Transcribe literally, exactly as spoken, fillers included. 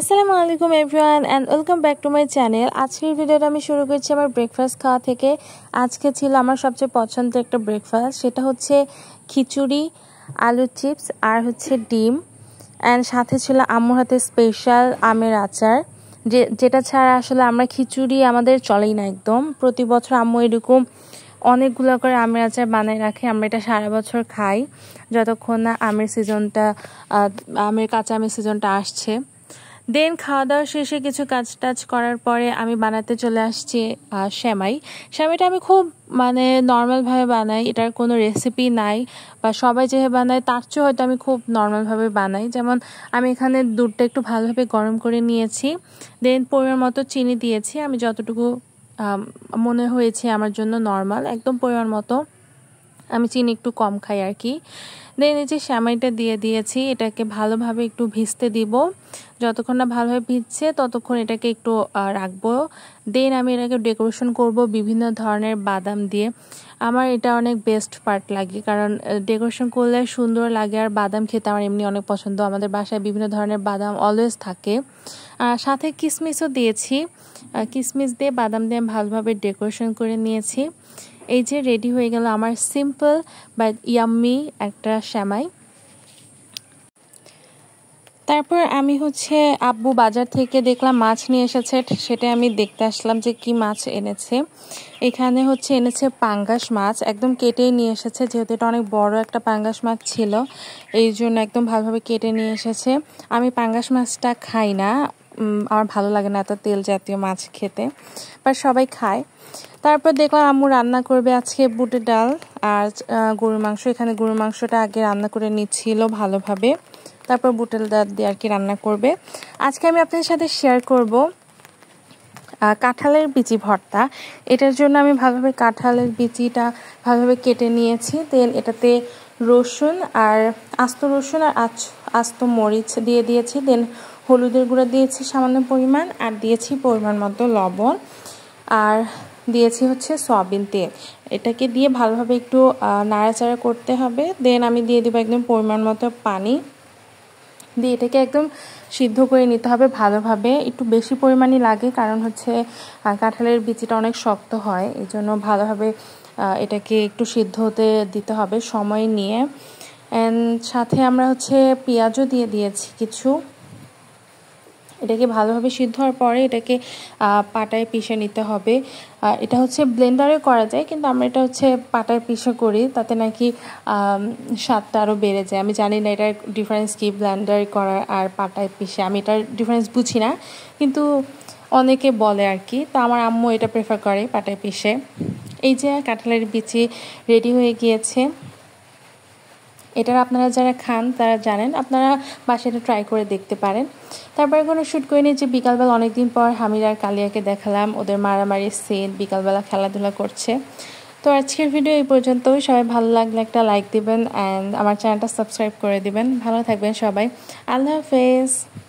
আসসালামু আলাইকুম everyone and welcome back to my channel. আজকের ভিডিওটা আমি শুরু করছি আমার ব্রেকফাস্ট খাওয়া থেকে। আজকে ছিল আমার সবচেয়ে পছন্দের একটা ব্রেকফাস্ট, সেটা হচ্ছে খিচুড়ি, আলু চিপস আর হচ্ছে ডিম, অ্যান্ড সাথে ছিল আম্মুর হাতে স্পেশাল আমের আচার, যে যেটা ছাড়া আসলে আমরা খিচুড়ি আমাদের চলেই না একদম। প্রতি বছর আম্মু এরকম অনেকগুলো করে আমের আচার বানায় রাখে, আমরা এটা সারা বছর খাই যতক্ষণ না আমের সিজনটা আমের কাঁচা আমের সিজনটা আসছে। দেন খাওয়া দাওয়া শেষে কিছু কাজ টাজ করার পরে আমি বানাতে চলে আসছি সেমাই। সেমাইটা আমি খুব মানে নর্মালভাবে বানাই, এটার কোনো রেসিপি নাই, বা সবাই যেভাবে বানায় তার চেয়ে হয়তো আমি খুব নর্মালভাবে বানাই। যেমন আমি এখানে দুধটা একটু ভালোভাবে গরম করে নিয়েছি, দেন পরিমাণ মতো চিনি দিয়েছি, আমি যতটুকু মনে হয়েছে আমার জন্য নর্মাল একদম পরিমাণ মতো, আমি চিনি একটু কম খাই আর কি। দেন এই যে সেমাইটা দিয়ে দিয়েছি, এটাকে ভালোভাবে একটু ভিজতে দিব, যতক্ষণ না ভালোভাবে ভিজছে ততক্ষণ এটাকে একটু রাখবো। দেন আমি এটাকে ডেকোরেশন করব বিভিন্ন ধরনের বাদাম দিয়ে। আমার এটা অনেক বেস্ট পার্ট লাগে, কারণ ডেকোরেশন করলে সুন্দর লাগে, আর বাদাম খেতে আমার এমনি অনেক পছন্দ। আমাদের বাসায় বিভিন্ন ধরনের বাদাম অলওয়েজ থাকে, আর সাথে কিশমিশও দিয়েছি। কিশমিশ দিয়ে বাদাম দিয়ে ভালোভাবে ডেকোরেশন করে নিয়েছি। এই যে রেডি হয়ে গেল আমার সিম্পল বাট ইয়াম্মি একটা সেমাই। তারপর আমি হচ্ছে আব্বু বাজার থেকে দেখলাম মাছ নিয়ে এসেছে, সেটা আমি দেখতে আসলাম যে কি মাছ এনেছে। এখানে হচ্ছে এনেছে পাঙ্গাস মাছ, একদম কেটেই নিয়ে এসেছে, যেহেতু এটা অনেক বড় একটা পাঙ্গাস মাছ ছিল এই জন্য একদম ভালোভাবে কেটে নিয়ে এসেছে। আমি পাঙ্গাস মাছটা খাই না, আমার ভালো লাগে না এত তেল জাতীয় মাছ খেতে, বাট সবাই খায়। তারপর দেখলাম আম্মু রান্না করবে আজকে বুটের ডাল আর গরুর মাংস। এখানে গরুর মাংসটা আগে রান্না করে নিচ্ছিল ভালোভাবে, তারপর বুটের ডাল দিয়ে আর কি রান্না করবে। আজকে আমি আপনাদের সাথে শেয়ার করব কাঁঠালের বিচি ভর্তা। এটার জন্য আমি ভালোভাবে কাঁঠালের বিচিটা ভালোভাবে কেটে নিয়েছি, দেন এটাতে রসুন আর আস্ত রসুন আর আস্ত মরিচ দিয়ে দিয়েছি, দেন হলুদের গুঁড়া দিয়েছি সামান্য পরিমাণ, আর দিয়েছি পরিমাণ মতো লবণ, আর দিয়েছি হচ্ছে সয়াবিন তেল। এটাকে দিয়ে ভালোভাবে একটু নাড়াচাড়া করতে হবে। দেন আমি দিয়ে দেবো একদম পরিমাণ মতো পানি, দিয়ে এটাকে একদম সিদ্ধ করে নিতে হবে ভালোভাবে। একটু বেশি পরিমাণই লাগে, কারণ হচ্ছে কাঁঠালের বিচিটা অনেক শক্ত হয়, এই জন্য ভালোভাবে এটাকে একটু সিদ্ধ হতে দিতে হবে সময় নিয়ে। অ্যান্ড সাথে আমরা হচ্ছে পেঁয়াজও দিয়ে দিয়েছি কিছু। এটাকে ভালোভাবে সিদ্ধ হওয়ার পরে এটাকে পাটায় পিষে নিতে হবে। এটা হচ্ছে ব্লেন্ডারে করা যায়, কিন্তু আমরা এটা হচ্ছে পাটায় পিষে করি, তাতে নাকি স্বাদটা আরও বেড়ে যায়। আমি জানি না এটার ডিফারেন্স কি, ব্লেন্ডারে করা আর পাটায় পিষে, আমি এটার ডিফারেন্স বুঝি না, কিন্তু অনেকে বলে আর কি। তো আমার আম্মু এটা প্রেফার করে পাটায় পিষে। এই যে কাঁঠালের বিচি রেডি হয়ে গিয়েছে। এটার আপনারা যারা খান তারা জানেন, আপনারা বাসায় এটা ট্রাই করে দেখতে পারেন। তারপরে কোনো শ্যুট করে নিয়ে যে বিকালবেলা অনেকদিন পর হামির আর কালিয়াকে দেখালাম, ওদের মারামারি সিন, বিকালবেলা খেলাধুলা করছে। তো আজকের ভিডিও এই পর্যন্তই। সবাই ভালো লাগলে একটা লাইক দিবেন অ্যান্ড আমার চ্যানেলটা সাবস্ক্রাইব করে দিবেন। ভালো থাকবেন সবাই, আল্লাহ হাফেজ।